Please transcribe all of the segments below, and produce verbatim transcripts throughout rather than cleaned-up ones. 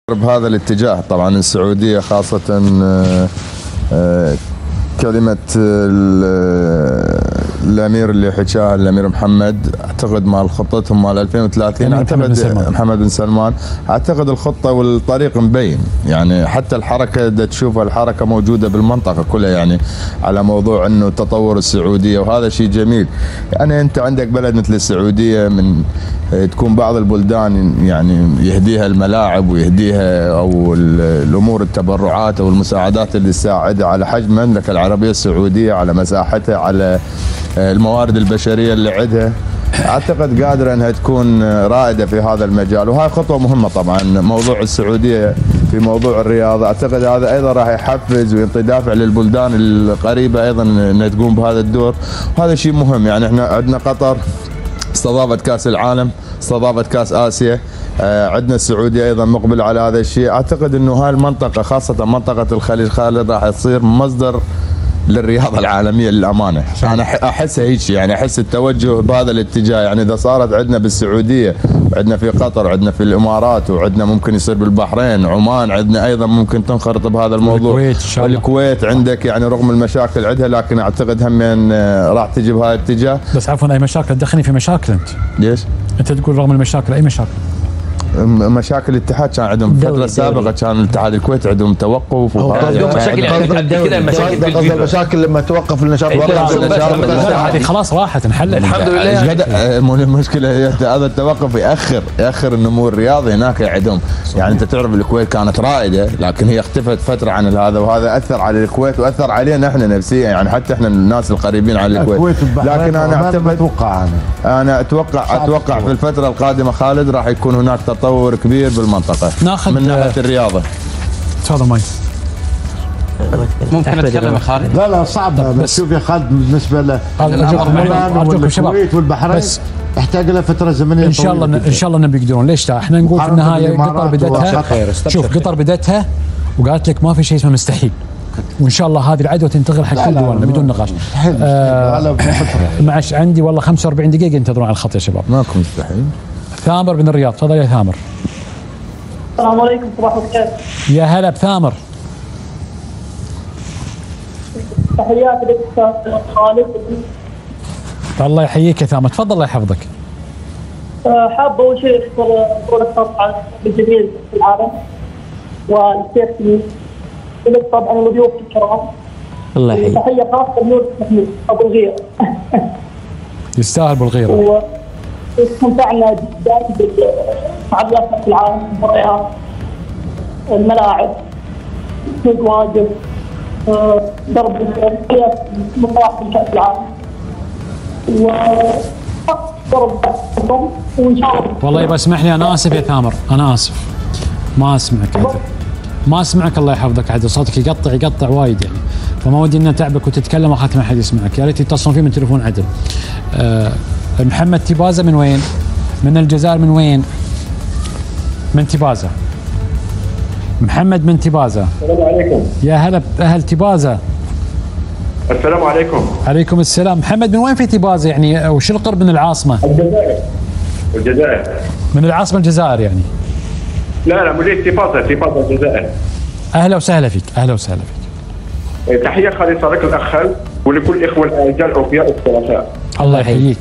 بهذا الاتجاه. طبعا السعودية خاصة كلمة الأمير اللي حكاها الأمير محمد، أعتقد مال خطتهم مال ألفين وثلاثين، أعتقد محمد بن سلمان، أعتقد الخطة والطريق مبين، يعني حتى الحركة دا تشوفها، الحركة موجودة بالمنطقة كلها، يعني على موضوع أنه تطور السعودية، وهذا شيء جميل. يعني أنت عندك بلد مثل السعودية، من تكون بعض البلدان يعني يهديها الملاعب ويهديها أو الأمور التبرعات أو المساعدات اللي تساعدها على حجم المملكة العربية السعودية، على مساحتها، على الموارد البشرية اللي عندها، أعتقد قادرة أنها تكون رائدة في هذا المجال، وهاي خطوة مهمة. طبعا موضوع السعودية في موضوع الرياضة، أعتقد هذا أيضا راح يحفز ويعطي دافع للبلدان القريبة أيضا أنها تقوم بهذا الدور، وهذا شيء مهم. يعني احنا عندنا قطر استضافت كاس العالم، استضافت كاس آسيا، عندنا السعودية أيضا مقبل على هذا الشيء. أعتقد أنه هاي المنطقة خاصة منطقة الخليج خالد راح تصير مصدر للرياضة العالمية للأمانة. أنا أحس هيك، يعني أحس التوجه بهذا الاتجاه. يعني إذا صارت عندنا بالسعودية، عندنا في قطر، عندنا في الإمارات، وعندنا ممكن يصير بالبحرين، عمان عندنا أيضا ممكن تنخرط بهذا الموضوع، الكويت إن شاء الله. والكويت عندك يعني رغم المشاكل عندها، لكن أعتقد هم راح تجي بهذا الاتجاه. بس عفوا، أي مشاكل تدخلني في مشاكل أنت؟ ليش؟ أنت تقول رغم المشاكل، أي مشاكل؟ مشاكل الاتحاد كان عندهم الفترة السابقة، كان الاتحاد الكويت عندهم توقف مشاكل كذا، مشاكل المشاكل لما توقف النشاط هذه خلاص راحت انحلت الحمد لله. المشكلة هذا التوقف يأخر يأخر النمو الرياضي هناك عندهم. يعني انت تعرف الكويت كانت رائدة، لكن هي اختفت فترة عن هذا، وهذا أثر على الكويت وأثر علينا احنا نفسيا، يعني حتى احنا الناس القريبين على الكويت. لكن انا اعتقد اتوقع انا انا اتوقع اتوقع في الفترة القادمة خالد راح يكون هناك تطور كبير بالمنطقة ناخذ من ناحية الرياضة. تفضل ماي. ممكن اتكلم يا خالد؟ لا لا صعبة، بس شوف يا خالد بالنسبة ل الكويت والبحرين يحتاج له فترة زمنية ان شاء الله. ان شاء الله انهم بيقدرون. ليش لا؟ احنا نقول في النهاية قطر بدتها، شوف قطر بدتها وقالت لك ما في شيء اسمه مستحيل، وان شاء الله هذه العدوى تنتقل حق كل دولنا بدون نقاش. آه معش عندي والله خمسة وأربعين دقيقة ينتظرون على الخط يا شباب. ماكو مستحيل. ثامر من الرياض، تفضل يا ثامر. السلام عليكم، صباح الخير. يا هلا بثامر. تحياتي لك استاذ خالد. الله يحييك يا ثامر، تفضل الله يحفظك. حاب اول شيء اشكر بطولة طبعا الجميل في العالم والسيفتي، ولك طبعا وضيوف الكرام. الله يحييك. تحية خاصة لنور محمود ابو الغير. يستاهل ابو الغير. واستمتعنا جدا بفعاليات في العالم، المباريات، الملاعب، سوق واجب، ضرب القياس مصاحب كأس العالم، وضرب وان شاء الله. والله يبقى اسمح لي، انا اسف يا ثامر، انا اسف ما اسمعك عدل، ما اسمعك. الله يحفظك عدل، صوتك يقطع يقطع وايد يعني، فما ودي ان اتعبك وتتكلم واخاف ما حد يسمعك. يا ريت يتصلون فيه من تليفون عدل. أه محمد تيبازا من وين؟ من الجزائر. من وين؟ من تيبازا. محمد من تيبازا. السلام عليكم. يا هلا بأهل تيبازا. السلام عليكم. عليكم السلام. محمد من وين في تيبازا يعني، وش القرب من العاصمة؟ الجزائر. الجزائر. من العاصمة الجزائر يعني؟ لا لا مدينة تيبازا، تيبازا الجزائر. أهلا وسهلا فيك، أهلا وسهلا فيك. تحية خالصة لك الأخ خالد ولكل الإخوة الرجال الأوفياء الثلاثاء. الله يحييك.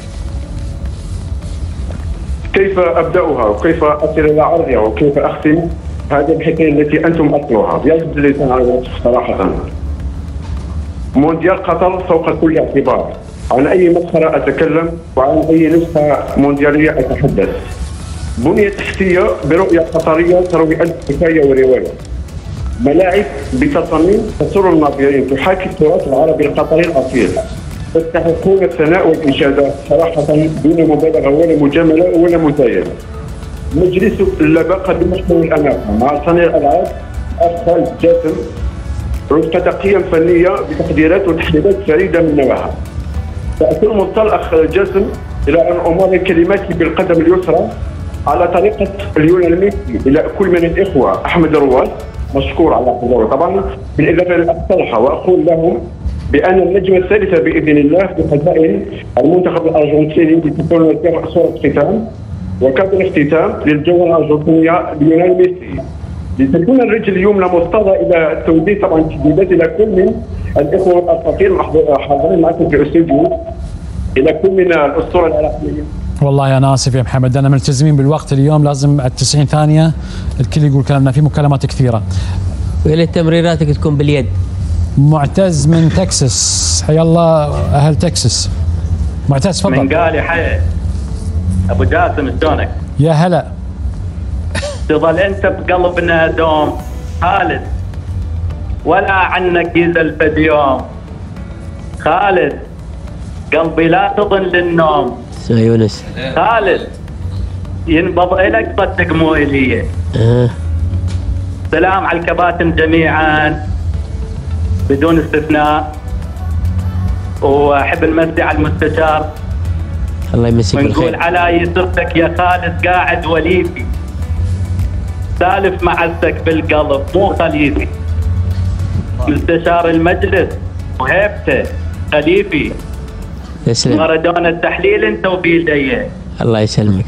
كيف أبدأها وكيف أصل إلى عرضها وكيف أختم هذه الحكاية التي أنتم أصلها؟ يجب اللسان على الوصف صراحة. مونديال قطر فوق كل اعتبار. عن أي مسخرة أتكلم وعن أي نسخة مونديالية أتحدث. بنية تحتية برؤية قطرية تروي ألف حكاية ورواية. ملاعب بتصاميم تسر الناظرين، تحاكي التراث العربي القطري الأصيل. تستحقون الثناء والإشادة صراحة دون مبالغة ولا مجاملة ولا مزايدة. مجلس اللباقة بمحتوى الأناقة مع صانع الألعاب أخ جاسم، رفقة قيم فنية بتقديرات وتحليلات فريدة من نوعها. سأكون مضطر أخ جاسم إلى أن أمر كلماتي بالقدم اليسرى على طريقة ليونيل ميسي إلى كل من الإخوة. أحمد الرواس مشكور على حضوره طبعا، بالإضافة للأخ طلحة، وأقول لهم بأن النجمة الثالثة بإذن الله في قضاء المنتخب الأرجنتيني ستكون صورة ختام وكأس الاختتام للجولة الأرجنتينية ليونيل ميسي. لتكون الرجل اليمنى مصطادة إلى التوجيه طبعا تجديدات إلى كل من الإخوة الأساطير حاضرين معكم في الاستوديو، إلى كل من الأسطورة العراقية. والله أنا آسف يا محمد، أنا ملتزمين بالوقت اليوم، لازم على التسعين ثانية الكل يقول كلامنا، في مكالمات كثيرة. وإلى تمريراتك تكون باليد. معتز من تكساس، حيا الله أهل تكساس. معتز تفضل. من قال يا حي أبو جاسم شلونك؟ يا هلا. تظل أنت بقلبنا دوم خالد، ولا عنك يزلفد يوم خالد، قلبي لا تظن للنوم. يا يونس خالد ينبض إلك صدق مو إلي. أه. سلام على الكباتن جميعا بدون استثناء، واحب نمسي على المستشار. الله يمسيك بالخير. ونقول على يسرتك يا خالد قاعد وليفي، سالف معزك بالقلب مو خليفي، مستشار المجلس وهيبته خليفي. تسلم. مارادونا التحليل انت وبيدي. الله يسلمك.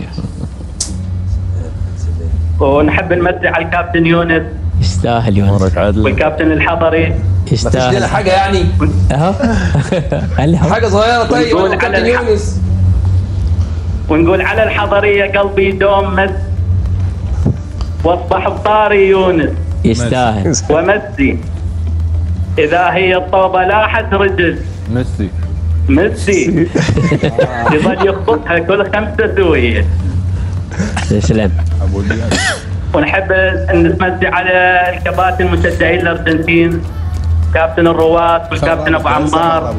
ونحب نمسي على الكابتن يونس. يستاهل يونس. والكابتن الحضري. يستاهل. حاجه يعني اهو حاجه صغيره. طيب ونقول على كابتن يونس، ونقول على الحضريه قلبي دوم مس، واصبح بطاري يونس. يستاهل. ومسي اذا هي الطوبه لاحت رجل ميسي ميسي يظل يخبطها كل خمسه سويه. تسلم. ونحب نمسي على الكباتن مشجعين الارجنتين، كابتن الرواس والكابتن ابو عمار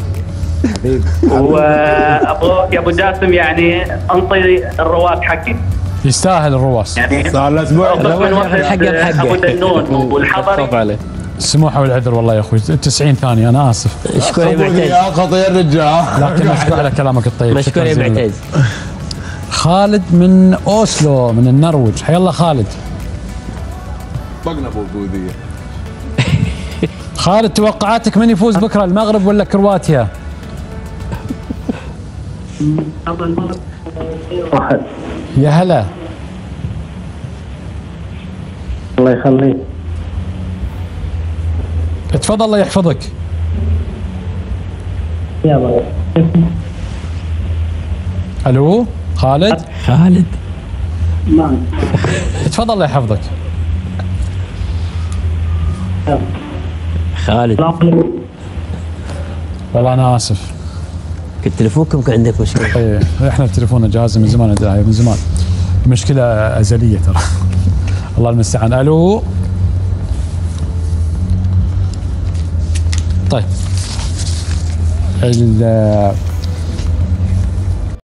وابوك يا ابو جاسم، يعني انطي الرواس حقي. يستاهل الرواس. يعني صار له اسبوع ابو دنون والحضري. السموحه والعذر والله يا اخوي. تسعين ثانيه انا اسف. اشكر يا معتز. يا خطير يا رجال، لكن مشكور على كلامك الطيب. مشكور يا معتز. خالد من اوسلو من النرويج، حيا الله خالد. طقنا ابو بوذيه. خالد توقعاتك من يفوز بكره، المغرب ولا كرواتيا؟ يا هلا. الله يخليك. تفضل الله يحفظك. يلا. الو خالد. خالد نعم. تفضل الله يحفظك. خالد والله انا اسف. كنت تليفونكم كان عندك مشكله. ايه احنا تليفوننا جهاز من زمان داعي من زمان، مشكله ازليه ترى. الله المستعان. الو. طيب